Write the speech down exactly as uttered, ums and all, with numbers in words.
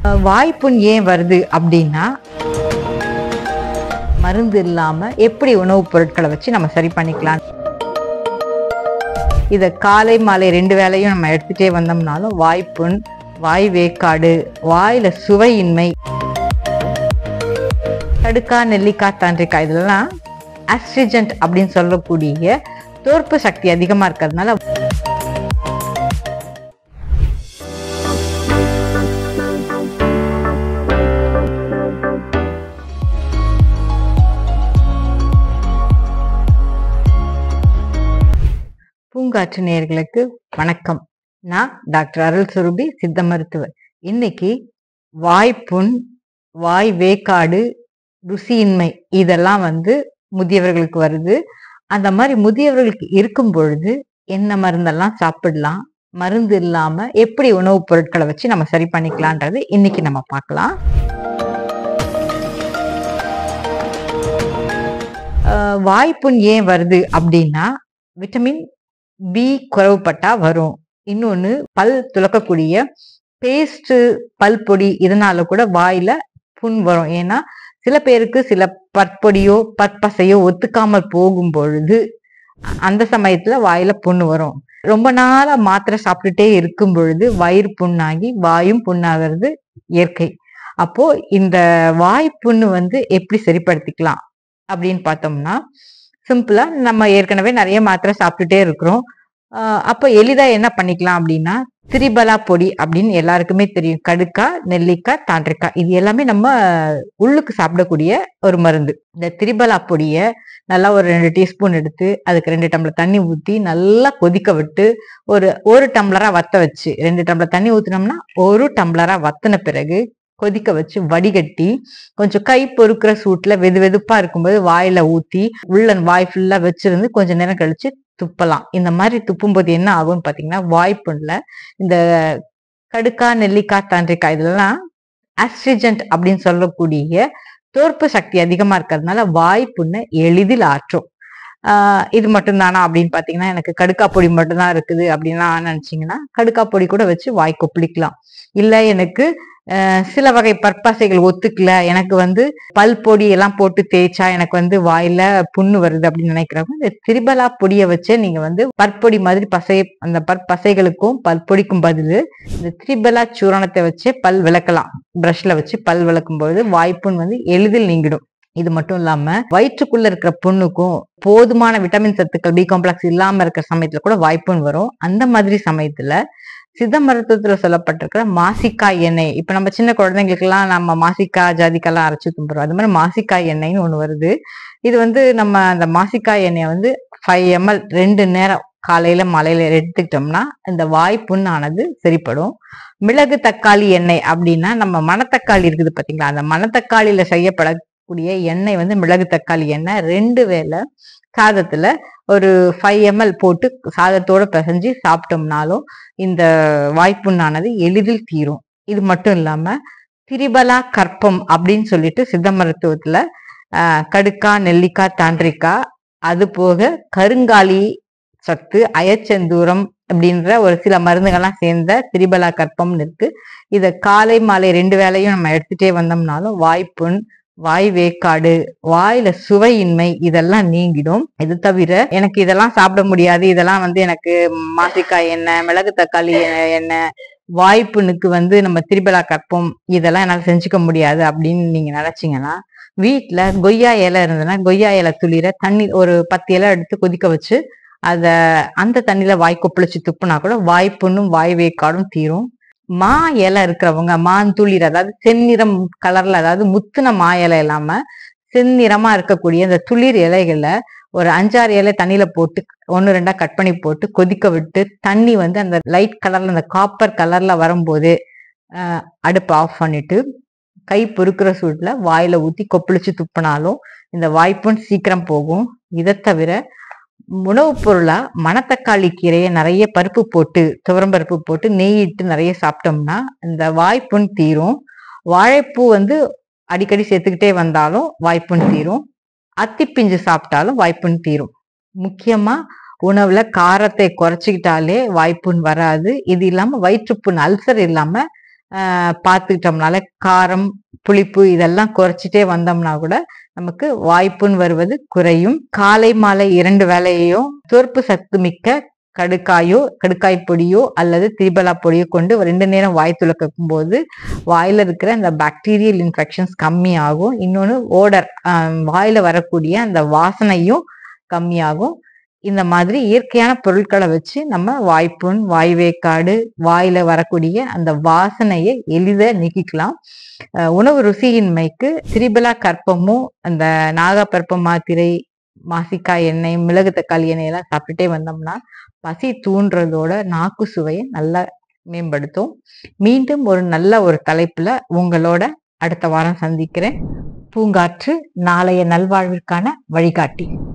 வாய்ப்புண் ஏன் வருது அப்படின்னா, மருந்து இல்லாம எப்படி உணவுப் பொருட்களை வச்சு நம்ம சரி பண்ணிக்கலாம். இத காலை மாலை ரெண்டு வேளையும் நம்ம எடுத்துட்டே வந்தோம்னாலும் வாய்ப்புண், வாய் வேக்காடு, வாயில சுவையின்மை, கடுக்காய், நெல்லிக்காய், தாண்டிக்காய் இதெல்லாம் அஸ்ட்ரிஜென்ட் அப்படின்னு சொல்லக்கூடிய தோற்பு சக்தி அதிகமா இருக்கிறதுனால பூங்காற்று நேயர்களுக்கு வணக்கம். நான் டாக்டர் அருள் சுரபி, சித்த மருத்துவர். இன்னைக்கு வாய்ப்புண், வாய் வேக்காடு, ருசியின்மை இதெல்லாம் வந்து முதியவர்களுக்கு வருது. அந்த மாதிரி முதியவர்களுக்கு இருக்கும் பொழுது என்ன மருந்தெல்லாம் சாப்பிடலாம், மருந்து இல்லாம எப்படி உணவுப் பொருட்களை வச்சு நம்ம சரி பண்ணிக்கலான்றது இன்னைக்கு நம்ம பார்க்கலாம். வாய்ப்புண் ஏன் வருது அப்படின்னா, விட்டமின் பி குறைவுபட்டா வரும். இன்னொன்னு பல் துலக்கக்கூடிய பேஸ்ட், பல் பொடி இதனால கூட வாயில புண் வரும். ஏன்னா சில பேருக்கு சில பற்பொடியோ பற்பசையோ ஒத்துக்காமல் போகும் பொழுது அந்த சமயத்துல வாயில புண்ணு வரும். ரொம்ப நாளா மாத்திரை சாப்பிட்டுட்டே இருக்கும் பொழுது வயிறு புண்ணாகி வாயும் புண்ணாகிறது இயற்கை. அப்போ இந்த வாய் புண்ணு வந்து எப்படி சரிப்படுத்திக்கலாம் அப்படின்னு பார்த்தோம்னா, சிம்பிளா நம்ம ஏற்கனவே நிறைய மாத்திரை சாப்பிட்டுட்டே இருக்கிறோம். ஆஹ் அப்ப எளிதா என்ன பண்ணிக்கலாம் அப்படின்னா, திரிபலா பொடி அப்படின்னு எல்லாருக்குமே தெரியும். கடுக்காய், நெல்லிக்காய், தாண்டிக்காய் இது எல்லாமே நம்ம உள்ளுக்கு சாப்பிடக்கூடிய ஒரு மருந்து. இந்த திரிபலா பொடிய நல்லா ஒரு ரெண்டு டீஸ்பூன் எடுத்து அதுக்கு ரெண்டு டம்ளர் தண்ணி ஊத்தி நல்லா கொதிக்க விட்டு ஒரு ஒரு டம்ளரா வத்த வச்சு, ரெண்டு டம்ளர் தண்ணி ஊத்தினோம்னா ஒரு டம்ளரா வத்தின பிறகு கொதிக்க வச்சு வடிகட்டி கொஞ்சம் கை பொறுக்கிற சூட்டுல வெது வெதுப்பா இருக்கும்போது வாயில ஊத்தி உள்ள வாய் ஃபுல்லா வச்சிருந்து கொஞ்ச நேரம் கழிச்சு துப்பலாம். இந்த மாதிரி துப்பும் போது என்ன ஆகும்னு பாத்தீங்கன்னா, வாய்ப்புண்ல இந்த கடுக்காய், நெல்லிக்காய், தாண்டிக்காய் இதெல்லாம் அஸ்ட்ரிஜென்ட் அப்படின்னு சொல்லக்கூடிய தோற்பு சக்தி அதிகமா இருக்கிறதுனால வாய்ப்புண்ணை எளிதில் ஆற்றும். ஆஹ் இது மட்டும் தானா அப்படின்னு பாத்தீங்கன்னா, எனக்கு கடுக்காய் பொடி மட்டும்தான் இருக்குது அப்படின்னா நினைச்சீங்கன்னா கடுக்காய் பொடி கூட வச்சு வாய் கொப்பளிக்கலாம். இல்ல எனக்கு அஹ் சில வகை பற்பசைகள் ஒத்துக்கல, எனக்கு வந்து பல் பொடி எல்லாம் போட்டு தேய்ச்சா எனக்கு வந்து வாயில புண்ணு வருது அப்படின்னு நினைக்கிறவங்க இந்த திரிபலா பொடியை வச்சு நீங்க வந்து பற்பொடி மாதிரி பசை, அந்த பற்பசைகளுக்கும் பல்பொடிக்கும் பதில் இந்த திரிபலா சூரணத்தை வச்சு பல் விளக்கலாம். பிரஷ்ல வச்சு பல் விளக்கும் பொழுது வாய்ப்புண் வந்து எளிதில் நீங்கிடும். இது மட்டும் இல்லாம வயிற்றுக்குள்ள இருக்கிற புண்ணுக்கும் போதுமான விட்டமின் சத்துக்கள் பி காம்ப்ளெக்ஸ் இல்லாம இருக்கிற சமயத்துல கூட வாய்ப்புண் வரும். அந்த மாதிரி சமயத்துல சித்த மருத்துவத்துல சொல்லப்பட்டிருக்கிற மாசிக்காய் எண்ணெய், இப்ப நம்ம சின்ன குழந்தைங்களுக்கு எல்லாம் நம்ம மாசிக்காய் ஜாதிக்காய் அரைச்சு தும்புறோம். அது மாதிரி மாசிக்காய் எண்ணெய்னு ஒண்ணு வருது. இது வந்து நம்ம அந்த மாசிக்காய் எண்ணெயை வந்து ஃபைவ் எம்எல் ரெண்டு நேரம் காலையில மாலையில எடுத்துக்கிட்டோம்னா இந்த வாய்ப்புண்ணானது சரிப்படும். மிளகு தக்காளி எண்ணெய் அப்படின்னா, நம்ம மணத்தக்காளி இருக்குது பாத்தீங்களா, அந்த மணத்தக்காளியில செய்யப்படக்கூடிய எண்ணெய் வந்து மிளகு தக்காளி எண்ணெய். ரெண்டு வேளை சாதத்துல ஒரு ஃபைவ் எம்எல் போட்டு சாதத்தோட பிசைஞ்சு சாப்பிட்டோம்னாலும் இந்த வாய்ப்புண்ணானது எளிதில் தீரும். இது மட்டும் இல்லாம திரிபலா கற்பம் அப்படின்னு சொல்லிட்டு சித்த மருத்துவத்துல ஆஹ் கடுக்காய், நெல்லிக்காய், தாண்டிக்காய், அது போக கருங்காலி சத்து, அயச்செந்தூரம் அப்படின்ற ஒரு சில மருந்துகள்லாம் சேர்ந்த திரிபலா கற்பம்னு இருக்கு. இத காலை மாலை ரெண்டு வேளையும் நம்ம எடுத்துட்டே வந்தோம்னாலும் வாய்ப்புண், வாய் வேக்காடு, வாயில சுவையின்மை இதெல்லாம் நீங்கிடும். இது தவிர எனக்கு இதெல்லாம் சாப்பிட முடியாது, இதெல்லாம் வந்து எனக்கு மாசிக்காய் எண்ணெய், மிளகு தக்காளி எண்ணெய், வாய்ப்புண்ணுக்கு வந்து நம்ம திரிபலா கற்பம் இதெல்லாம் என்னால செஞ்சுக்க முடியாது அப்படின்னு நீங்க நினைச்சீங்கன்னா, வீட்டுல கொய்யா இலை இருந்ததுன்னா கொய்யா இலை துளிர தண்ணி ஒரு பத்து இலை எடுத்து கொதிக்க வச்சு அத அந்த தண்ணியில வாய் கொப்பளிச்சு துப்புனா கூட வாய்ப்புண்ணும் வாய் வேக்காடும் தீரும். மா இலை இருக்கிறவங்க மாந்துளிர், அதாவது செந்நிறம் கலர்ல, அதாவது முத்துன மா இலை இல்லாம செந்நிறமா இருக்கக்கூடிய இந்த துளிர் இலைகளை ஒரு அஞ்சாறு இலை தண்ணியில போட்டு ஒன்னு ரெண்டா கட் பண்ணி போட்டு கொதிக்க விட்டு தண்ணி வந்து அந்த லைட் கலர்ல அந்த காப்பர் கலர்ல வரும்போது அஹ் அடுப்பு ஆஃப் பண்ணிட்டு கை பொறுக்கிற சூட்ல வாயில ஊத்தி கொப்பளிச்சு துப்புனாலும் இந்த வாய்ப்புண் சீக்கிரம் போகும். இதை தவிர உணவுப் பொருளா மணத்தக்காளி கீரையை நிறைய பருப்பு போட்டு, துவரம்பருப்பு போட்டு நெய்யிட்டு நிறைய சாப்பிட்டோம்னா இந்த வாய்ப்புண் தீரும். வாழைப்பூ வந்து அடிக்கடி சேர்த்துக்கிட்டே வந்தாலும் வாய்ப்புண் தீரும். அத்திப்பிஞ்சு சாப்பிட்டாலும் வாய்ப்புண் தீரும். முக்கியமா உணவுல காரத்தை குறைச்சிக்கிட்டாலே வாய்ப்புண் வராது. இது இல்லாம வயிற்றுப்புண், அல்சர் இல்லாம ஆஹ் பார்த்துக்கிட்டோம்னால காரம் புளிப்பு இதெல்லாம் குறைச்சிட்டே வந்தோம்னா கூட நமக்கு வாய்ப்புண் வருவது குறையும். காலை மாலை இரண்டு வேளையையும் துவர்ப்பு சத்து மிக்க கடுக்காயோ கடுக்காய் பொடியோ அல்லது திரிபலா பொடியோ கொண்டு ரெண்டு நேரம் வாய் துளக்கும் போது வாயில இருக்கிற அந்த பாக்டீரியல் இன்ஃபெக்ஷன்ஸ் கம்மி ஆகும். இன்னொன்று ஓடர் வாயில வரக்கூடிய அந்த வாசனையும் கம்மியாகும். இந்த மாதிரி இயற்கையான பொருட்களை வச்சு நம்ம வாய்ப்புண் வாய்வேக்காடு வாயில வரக்கூடிய அந்த வாசனையை எளித நீக்கிக்கலாம். உணவு ருசியின்மைக்கு திரிபலா கற்பமும் அந்த நாகப்பற்ப மாத்திரை மாசிக்காய் எண்ணெய் மிளகு தக்காளி எண்ணெய் எல்லாம் சாப்பிட்டுட்டே வந்தோம்னா பசி தூண்டுறதோட நாக்கு சுவையை நல்லா மேம்படுத்தும். மீண்டும் ஒரு நல்ல ஒரு தலைப்புல உங்களோட அடுத்த வாரம் சந்திக்கிறேன். பூங்காற்று நாளைய நல்வாழ்விற்கான வழிகாட்டி.